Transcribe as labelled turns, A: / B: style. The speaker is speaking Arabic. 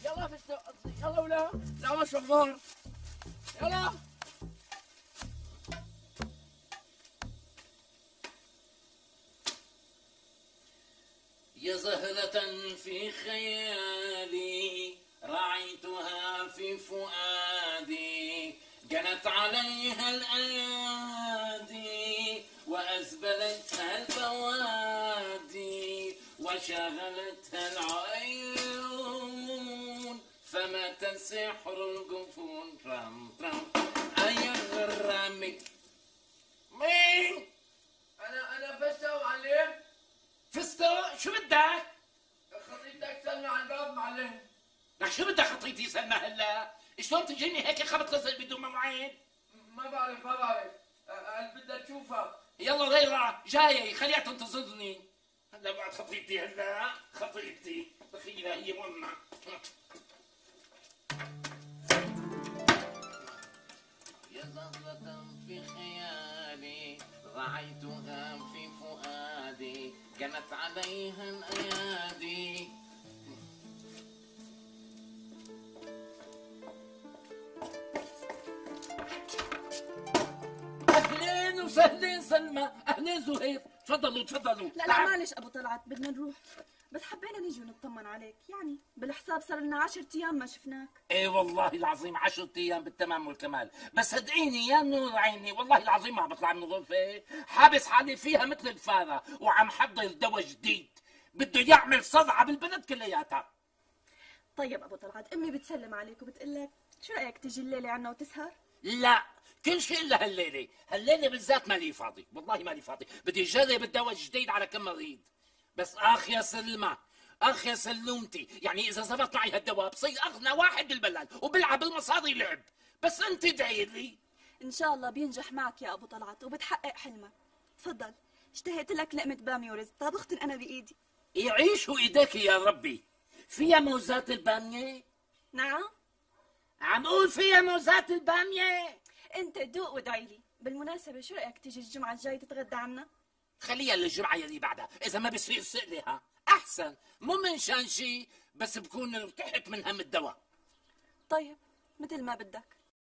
A: يلا في السوق. يلا ولا لا مش اخبار. يلا يا زهرة في خيالي رعيتها في فؤادي جنت عليها الأيادي وأزبلتها البوادي وشغلتها العيون فمات سحر الجفون ترام ترام أي غرامي. مين؟ أنا فستة وعليم. فستة؟ شو بدك؟ خطيبتك سلمى على الباب معلم. لك شو بدك خطيبتي سلمى هلا؟ شلون تجيني هيك خبط لزق بدون مواعيد؟ ما بعرف بدها تشوفها. يلا ليلى جاية خليها تنتظرني. هلا بعد خطيبتي هلا خطيبتي دخيلها هي منا. يا زهرة في خيالي رعيتها في فؤادي جنت عليها الأيادي. أهلين وسهلين سلمى. أهلين زهير. تفضلوا تفضلوا.
B: لا معلش ابو طلعت بدنا نروح، بس حبينا نيجي ونطمن عليك، يعني بالحساب صار لنا 10 ايام ما شفناك.
A: ايه والله العظيم 10 ايام بالتمام والكمال، بس صدقيني يا نور عيني والله العظيم ما عم بطلع من الغرفه، حابس حالي فيها مثل الفاره وعم حضر دواء جديد بده يعمل صدعه بالبلد كلياتها.
B: طيب ابو طلعت امي بتسلم عليك وبتقول لك شو رايك تيجي الليله عنا وتسهر؟
A: لا كل شيء الا هالليله، هالليله بالذات مالي فاضي، والله مالي فاضي، بدي اجرب الدواء الجديد على كم مريض. بس اخ يا سلمى، اخ يا سلومتي، يعني اذا زبط معي هالدواء بصير اغنى واحد بالبلد وبلعب المصاري لعب، بس انت ادعي لي.
B: ان شاء الله بينجح معك يا ابو طلعت وبتحقق حلمك. تفضل اشتهيت لك لقمه باميه ورز طابختن انا بايدي.
A: يعيشوا ايديك يا ربي. فيها موزات الباميه؟
B: نعم
A: عم اقول فيها موزات الباميه.
B: انت دوق وادعي لي. بالمناسبه شو رايك تيجي الجمعه الجاي تتغدى عنا؟
A: خليها للجمعه يلي بعدها، اذا ما بصير سئلها احسن، مو من شان شي بس بكون ارتحت من هم الدواء.
B: طيب مثل ما بدك.